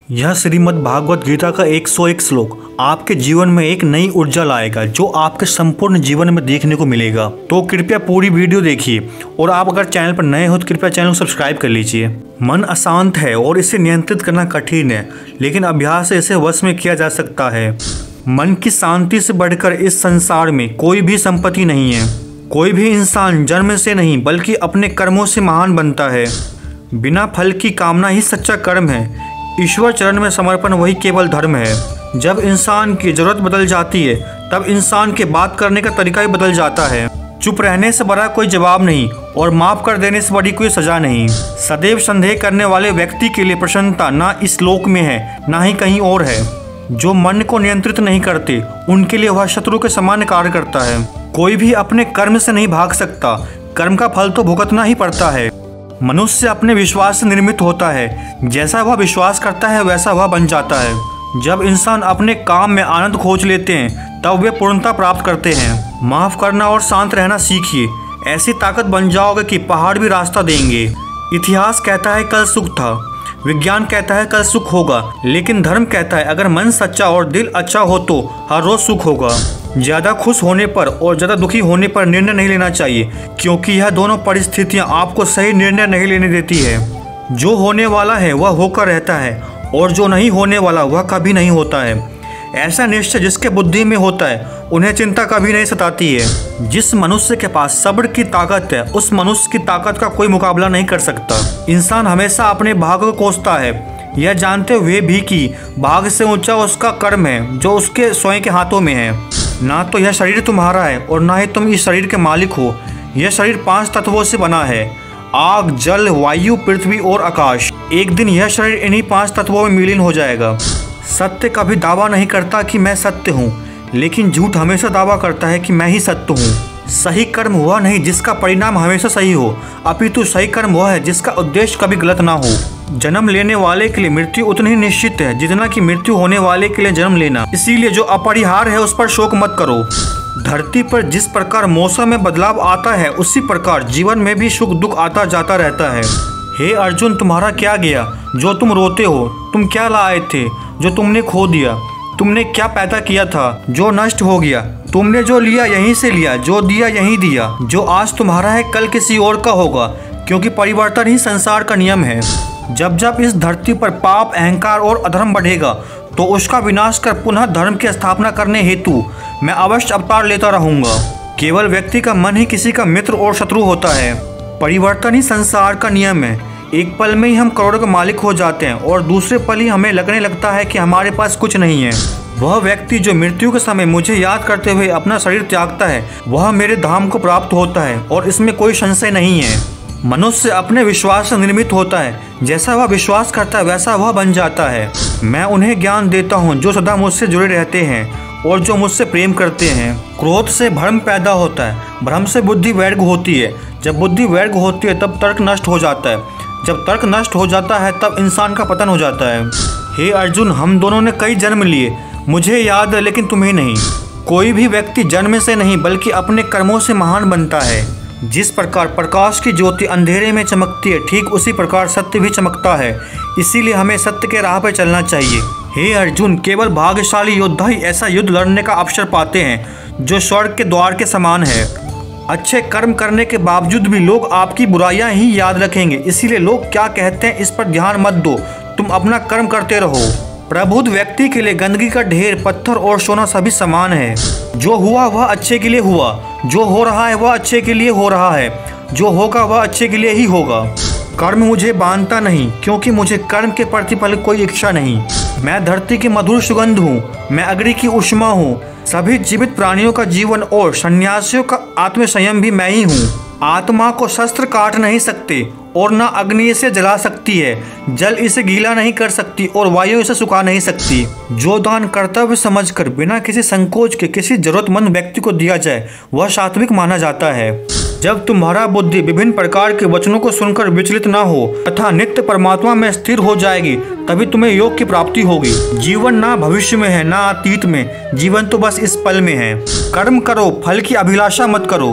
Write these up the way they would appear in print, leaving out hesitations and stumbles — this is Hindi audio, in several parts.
यह श्रीमद् भागवत गीता का 101 श्लोक आपके जीवन में एक नई ऊर्जा लाएगा जो आपके संपूर्ण जीवन में देखने को मिलेगा। तो कृपया पूरी वीडियो देखिए और आप अगर चैनल पर नए हो तो कृपया चैनल को सब्सक्राइब कर लीजिए। मन अशांत है और इसे नियंत्रित करना कठिन है, लेकिन अभ्यास से इसे वश में किया जा सकता है। मन की शांति से बढ़कर इस संसार में कोई भी संपत्ति नहीं है। कोई भी इंसान जन्म से नहीं बल्कि अपने कर्मों से महान बनता है। बिना फल की कामना ही सच्चा कर्म है। ईश्वर चरण में समर्पण वही केवल धर्म है। जब इंसान की जरूरत बदल जाती है तब इंसान के बात करने का तरीका ही बदल जाता है। चुप रहने से बड़ा कोई जवाब नहीं और माफ कर देने से बड़ी कोई सजा नहीं। सदैव संदेह करने वाले व्यक्ति के लिए प्रसन्नता ना इस लोक में है ना ही कहीं और है। जो मन को नियंत्रित नहीं करते उनके लिए वह शत्रु के समान कार्य करता है। कोई भी अपने कर्म से नहीं भाग सकता, कर्म का फल तो भुगतना ही पड़ता है। मनुष्य अपने विश्वास से निर्मित होता है। जैसा वह विश्वास करता है वैसा वह बन जाता है। जब इंसान अपने काम में आनंद खोज लेते हैं तब वे पूर्णता प्राप्त करते हैं। माफ करना और शांत रहना सीखिए। ऐसी ताकत बन जाओगे कि पहाड़ भी रास्ता देंगे। इतिहास कहता है कल सुख था, विज्ञान कहता है कल सुख होगा, लेकिन धर्म कहता है अगर मन सच्चा और दिल अच्छा हो तो हर रोज सुख होगा। ज़्यादा खुश होने पर और ज़्यादा दुखी होने पर निर्णय नहीं लेना चाहिए, क्योंकि यह दोनों परिस्थितियां आपको सही निर्णय नहीं लेने देती है। जो होने वाला है वह होकर रहता है और जो नहीं होने वाला वह कभी नहीं होता है। ऐसा निश्चय जिसके बुद्धि में होता है उन्हें चिंता कभी नहीं सताती है। जिस मनुष्य के पास सब्र की ताकत है उस मनुष्य की ताकत का कोई मुकाबला नहीं कर सकता। इंसान हमेशा अपने भाग्य को कोसता है, यह जानते हुए भी कि भाग्य से ऊंचा उसका कर्म है जो उसके स्वयं के हाथों में है। ना तो यह शरीर तुम्हारा है और ना ही तुम इस शरीर के मालिक हो। यह शरीर 5 तत्वों से बना है, आग, जल, वायु, पृथ्वी और आकाश। एक दिन यह शरीर इन्हीं 5 तत्वों में विलीन हो जाएगा। सत्य कभी दावा नहीं करता कि मैं सत्य हूँ, लेकिन झूठ हमेशा दावा करता है कि मैं ही सत्य हूँ। सही कर्म वह नहीं जिसका परिणाम हमेशा सही हो, अपितु सही कर्म वह है जिसका उद्देश्य कभी गलत ना हो। जन्म लेने वाले के लिए मृत्यु उतनी ही निश्चित है जितना कि मृत्यु होने वाले के लिए जन्म लेना। इसीलिए जो अपरिहार्य है उस पर शोक मत करो। धरती पर जिस प्रकार मौसम में बदलाव आता है उसी प्रकार जीवन में भी सुख दुख आता जाता रहता है। हे अर्जुन, तुम्हारा क्या गया जो तुम रोते हो? तुम क्या लाए थे जो तुमने खो दिया? तुमने क्या पैदा किया था जो नष्ट हो गया? तुमने जो लिया यहीं से लिया, जो दिया यहीं दिया। जो आज तुम्हारा है कल किसी और का होगा, क्योंकि परिवर्तन ही संसार का नियम है। जब जब इस धरती पर पाप, अहंकार और अधर्म बढ़ेगा तो उसका विनाश कर पुनः धर्म की स्थापना करने हेतु मैं अवश्य अवतार लेता रहूंगा। केवल व्यक्ति का मन ही किसी का मित्र और शत्रु होता है। परिवर्तन ही संसार का नियम है। एक पल में ही हम करोड़ों के मालिक हो जाते हैं और दूसरे पल ही हमें लगने लगता है कि हमारे पास कुछ नहीं है। वह व्यक्ति जो मृत्यु के समय मुझे याद करते हुए अपना शरीर त्यागता है वह मेरे धाम को प्राप्त होता है और इसमें कोई संशय नहीं है। मनुष्य अपने विश्वास से निर्मित होता है। जैसा वह विश्वास करता है वैसा वह बन जाता है। मैं उन्हें ज्ञान देता हूँ जो सदा मुझसे जुड़े रहते हैं और जो मुझसे प्रेम करते हैं। क्रोध से भ्रम पैदा होता है, भ्रम से बुद्धि वैराग्य होती है। जब बुद्धि वैराग्य होती है तब तर्क नष्ट हो जाता है। जब तर्क नष्ट हो जाता है तब इंसान का पतन हो जाता है। हे अर्जुन, हम दोनों ने कई जन्म लिए, मुझे याद है लेकिन तुम्हें नहीं। कोई भी व्यक्ति जन्म से नहीं बल्कि अपने कर्मों से महान बनता है। जिस प्रकार प्रकाश की ज्योति अंधेरे में चमकती है ठीक उसी प्रकार सत्य भी चमकता है। इसीलिए हमें सत्य के राह पर चलना चाहिए। हे अर्जुन, केवल भाग्यशाली योद्धा ही ऐसा युद्ध लड़ने का अवसर पाते हैं जो स्वर्ग के द्वार के समान है। अच्छे कर्म करने के बावजूद भी लोग आपकी बुराइयां ही याद रखेंगे। इसीलिए लोग क्या कहते हैं इस पर ध्यान मत दो, तुम अपना कर्म करते रहो। प्रबुद्ध व्यक्ति के लिए गंदगी का ढेर, पत्थर और सोना सभी समान है। जो हुआ वह अच्छे के लिए हुआ, जो हो रहा है वह अच्छे के लिए हो रहा है, जो होगा वह अच्छे के लिए ही होगा। कर्म मुझे बांधता नहीं, क्योंकि मुझे कर्म के प्रतिफल कोई इच्छा नहीं। मैं धरती की मधुर सुगंध हूँ, मैं अग्नि की उष्मा हूँ। सभी जीवित प्राणियों का जीवन और सन्यासियों का आत्म संयम भी मैं ही हूँ। आत्मा को शस्त्र काट नहीं सकते और न अग्नि इसे जला सकती है। जल इसे गीला नहीं कर सकती और वायु इसे सुखा नहीं सकती। जो दान कर्तव्य समझकर बिना किसी संकोच के किसी जरूरतमंद व्यक्ति को दिया जाए वह सात्विक माना जाता है। जब तुम्हारा बुद्धि विभिन्न प्रकार के वचनों को सुनकर विचलित ना हो तथा नित्य परमात्मा में स्थिर हो जाएगी तभी तुम्हें योग की प्राप्ति होगी। जीवन ना भविष्य में है ना अतीत में, जीवन तो बस इस पल में है। कर्म करो, फल की अभिलाषा मत करो।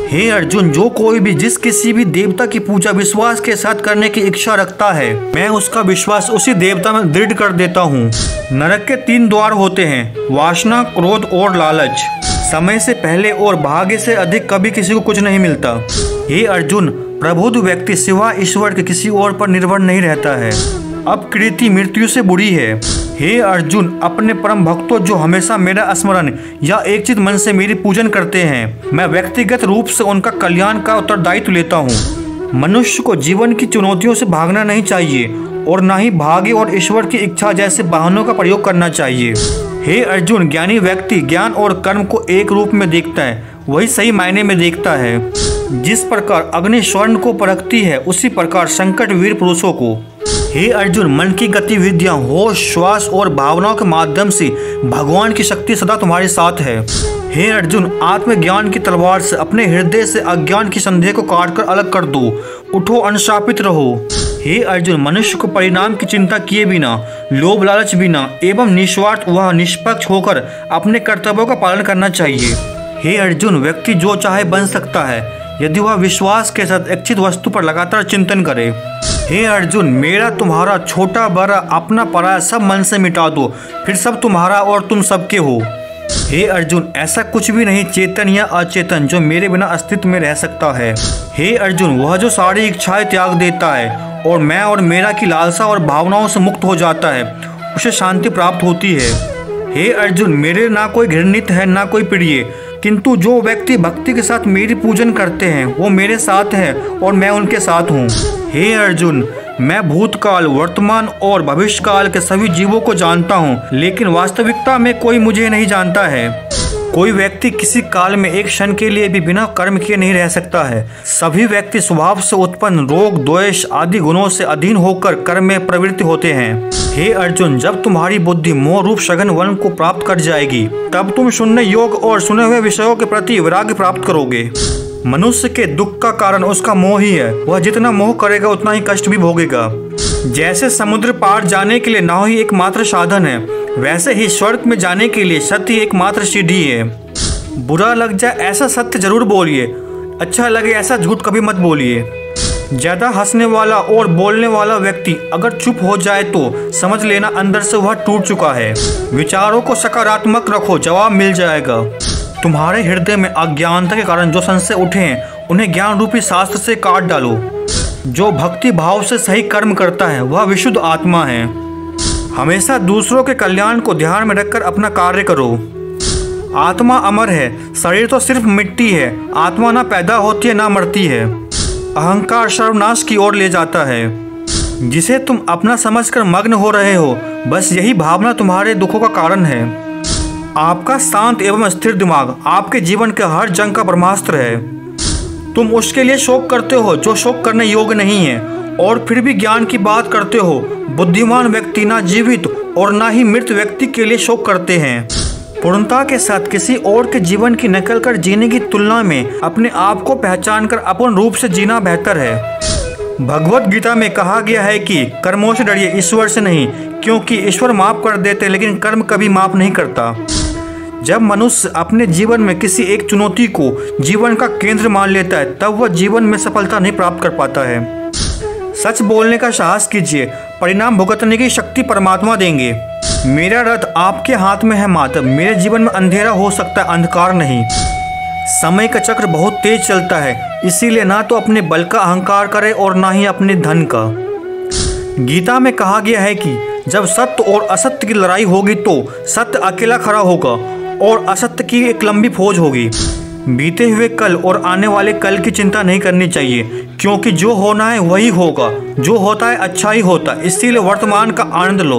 हे अर्जुन, जो कोई भी जिस किसी भी देवता की पूजा विश्वास के साथ करने की इच्छा रखता है, मैं उसका विश्वास उसी देवता में दृढ़ कर देता हूँ। नरक के 3 द्वार होते हैं, वासना, क्रोध और लालच। समय से पहले और भाग्य से अधिक कभी किसी को कुछ नहीं मिलता। हे अर्जुन, प्रबुद्ध व्यक्ति सिवाय ईश्वर के किसी और पर निर्भर नहीं रहता है। अब कृति मृत्यु से बुरी है। हे अर्जुन, अपने परम भक्तों जो हमेशा मेरा स्मरण या एकचित मन से मेरी पूजन करते हैं, मैं व्यक्तिगत रूप से उनका कल्याण का उत्तरदायित्व लेता हूँ। मनुष्य को जीवन की चुनौतियों से भागना नहीं चाहिए और न ही भाग्य और ईश्वर की इच्छा जैसे वाहनों का प्रयोग करना चाहिए। हे अर्जुन, ज्ञानी व्यक्ति ज्ञान और कर्म को एक रूप में देखता है, वही सही मायने में देखता है। जिस प्रकार अग्नि स्वर्ण को परखती है, उसी प्रकार संकट वीर पुरुषों को। हे अर्जुन, मन की गतिविधियां, होश, श्वास और भावनाओं के माध्यम से भगवान की शक्ति सदा तुम्हारे साथ है। हे अर्जुन, आत्मज्ञान की तलवार से अपने हृदय से अज्ञान की संदेह को काटकर अलग कर दो। उठो, अनशापित रहो। हे अर्जुन, मनुष्य को परिणाम की चिंता किए बिना, लोभ लालच बिना एवं निस्वार्थ व निष्पक्ष होकर अपने कर्तव्यों का पालन करना चाहिए। हे अर्जुन, व्यक्ति जो चाहे बन सकता है यदि वह विश्वास के साथ इच्छित वस्तु पर लगातार चिंतन करे। हे अर्जुन, मेरा तुम्हारा, छोटा बड़ा, अपना पराया सब मन से मिटा दो, फिर सब तुम्हारा और तुम सबके हो। हे अर्जुन, ऐसा कुछ भी नहीं चेतन या अचेतन जो मेरे बिना अस्तित्व में रह सकता है। हे अर्जुन, वह जो सारी इच्छाएं त्याग देता है और मैं और मेरा की लालसा और भावनाओं से मुक्त हो जाता है, उसे शांति प्राप्त होती है। हे अर्जुन, मेरे ना कोई घृणित है ना कोई प्रिय, किंतु जो व्यक्ति भक्ति के साथ मेरी पूजन करते हैं वो मेरे साथ है और मैं उनके साथ हूँ। हे अर्जुन, मैं भूतकाल, वर्तमान और भविष्यकाल के सभी जीवों को जानता हूँ, लेकिन वास्तविकता में कोई मुझे नहीं जानता है। कोई व्यक्ति किसी काल में एक क्षण के लिए भी बिना कर्म किए नहीं रह सकता है। सभी व्यक्ति स्वभाव से उत्पन्न रोग, द्वेष आदि गुणों से अधीन होकर कर्म में प्रवृत्त होते हैं। हे अर्जुन, जब तुम्हारी बुद्धि मोह रूप सघन वन को प्राप्त कर जाएगी, तब तुम शून्य योग और सुने हुए विषयों के प्रति वैराग्य प्राप्त करोगे। मनुष्य के दुख का कारण उसका मोह ही है। वह जितना मोह करेगा उतना ही कष्ट भी भोगेगा। जैसे समुद्र पार जाने के लिए नाव ही एकमात्र साधन है, वैसे ही स्वर्ग में जाने के लिए सत्य ही एकमात्र सीढ़ी है। बुरा लग जाए ऐसा सत्य जरूर बोलिए, अच्छा लगे ऐसा झूठ कभी मत बोलिए। ज्यादा हंसने वाला और बोलने वाला व्यक्ति अगर चुप हो जाए तो समझ लेना अंदर से वह टूट चुका है। विचारों को सकारात्मक रखो, जवाब मिल जाएगा। तुम्हारे हृदय में अज्ञानता के कारण जो संशय उठे हैं, उन्हें ज्ञान रूपी शास्त्र से काट डालो। जो भक्ति भाव से सही कर्म करता है वह विशुद्ध आत्मा है। हमेशा दूसरों के कल्याण को ध्यान में रखकर अपना कार्य करो। आत्मा अमर है, शरीर तो सिर्फ मिट्टी है। आत्मा ना पैदा होती है ना मरती है। अहंकार सर्वनाश की ओर ले जाता है। जिसे तुम अपना समझकर मग्न हो रहे हो, बस यही भावना तुम्हारे दुखों का कारण है। आपका शांत एवं स्थिर दिमाग आपके जीवन के हर जंग का ब्रह्मास्त्र है। तुम उसके लिए शोक करते हो जो शोक करने योग्य नहीं है, और फिर भी ज्ञान की बात करते हो। बुद्धिमान व्यक्ति ना जीवित और ना ही मृत व्यक्ति के लिए शोक करते हैं। पूर्णता के साथ किसी और के जीवन की नकल कर जीने की तुलना में अपने आप को पहचान कर अपूर्ण रूप से जीना बेहतर है। भगवत गीता में कहा गया है कि कर्मों से डरिए, ईश्वर से नहीं, क्योंकि ईश्वर माफ कर देते लेकिन कर्म कभी माफ नहीं करता। जब मनुष्य अपने जीवन में किसी एक चुनौती को जीवन का केंद्र मान लेता है, तब वह जीवन में सफलता नहीं प्राप्त कर पाता है। सच बोलने का साहस कीजिए, परिणाम भुगतने की शक्ति परमात्मा देंगे। मेरा रथ आपके हाथ में है मात्र। मेरे जीवन में अंधेरा हो सकता है, अंधकार नहीं। समय का चक्र बहुत तेज चलता है, इसीलिए ना तो अपने बल का अहंकार करे और ना ही अपने धन का। गीता में कहा गया है कि जब सत्य और असत्य की लड़ाई होगी तो सत्य अकेला खड़ा होगा और असत्य की एक लंबी फौज होगी। बीते हुए कल और आने वाले कल की चिंता नहीं करनी चाहिए, क्योंकि जो होना है वही होगा। जो होता है अच्छा ही होता है, इसीलिए वर्तमान का आनंद लो।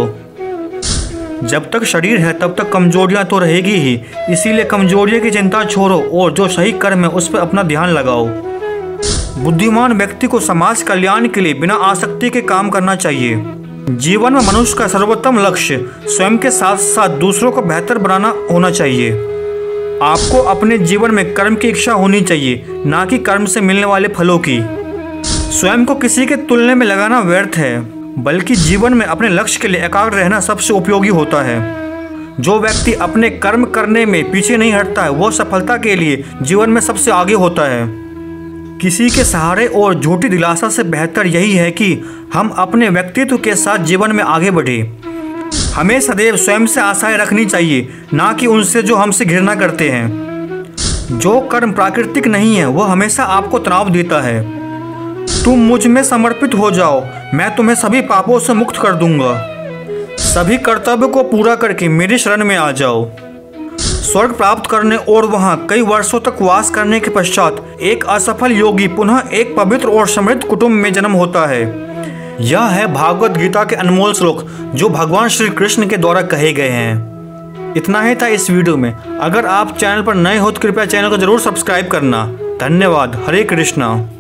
जब तक शरीर है तब तक कमजोरियां तो रहेगी ही, इसीलिए कमजोरियों की चिंता छोड़ो और जो सही कर्म है उस पर अपना ध्यान लगाओ। बुद्धिमान व्यक्ति को समाज कल्याण के लिए बिना आसक्ति के काम करना चाहिए। जीवन में मनुष्य का सर्वोत्तम लक्ष्य स्वयं के साथ साथ दूसरों को बेहतर बनाना होना चाहिए। आपको अपने जीवन में कर्म की इच्छा होनी चाहिए, ना कि कर्म से मिलने वाले फलों की। स्वयं को किसी के तुलने में लगाना व्यर्थ है, बल्कि जीवन में अपने लक्ष्य के लिए एकाग्र रहना सबसे उपयोगी होता है। जो व्यक्ति अपने कर्म करने में पीछे नहीं हटता है वो सफलता के लिए जीवन में सबसे आगे होता है। किसी के सहारे और झूठी दिलासा से बेहतर यही है कि हम अपने व्यक्तित्व के साथ जीवन में आगे बढ़ें। हमें सदैव स्वयं से आशाएं रखनी चाहिए, ना कि उनसे जो हमसे घृणा करते हैं। जो कर्म प्राकृतिक नहीं है वो हमेशा आपको तनाव देता है। तुम मुझ में समर्पित हो जाओ, मैं तुम्हें सभी पापों से मुक्त कर दूंगा। सभी कर्तव्य को पूरा करके मेरी शरण में आ जाओ। स्वर्ग प्राप्त करने और वहां कई वर्षों तक वास करने के पश्चात एक असफल योगी पुनः एक पवित्र और समृद्ध कुटुंब में जन्म होता है। यह है भागवत गीता के अनमोल श्लोक जो भगवान श्री कृष्ण के द्वारा कहे गए हैं। इतना ही था इस वीडियो में। अगर आप चैनल पर नए हो तो कृपया चैनल को जरूर सब्सक्राइब करना। धन्यवाद। हरे कृष्णा।